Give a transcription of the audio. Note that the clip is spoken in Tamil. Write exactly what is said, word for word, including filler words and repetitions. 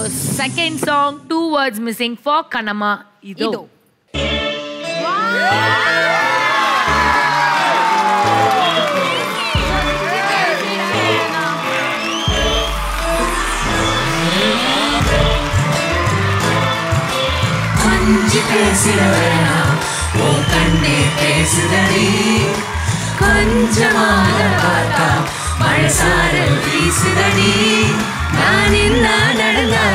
second song, two words missing for Kanama. Ido. Ido. கொஞ்சி பேசிடவேனா ஓ கண்ணே பேசுதடி கொஞ்சமாக பார்த்தா மழை சாரல் வீசுதடி நான் என்ன நடந்தா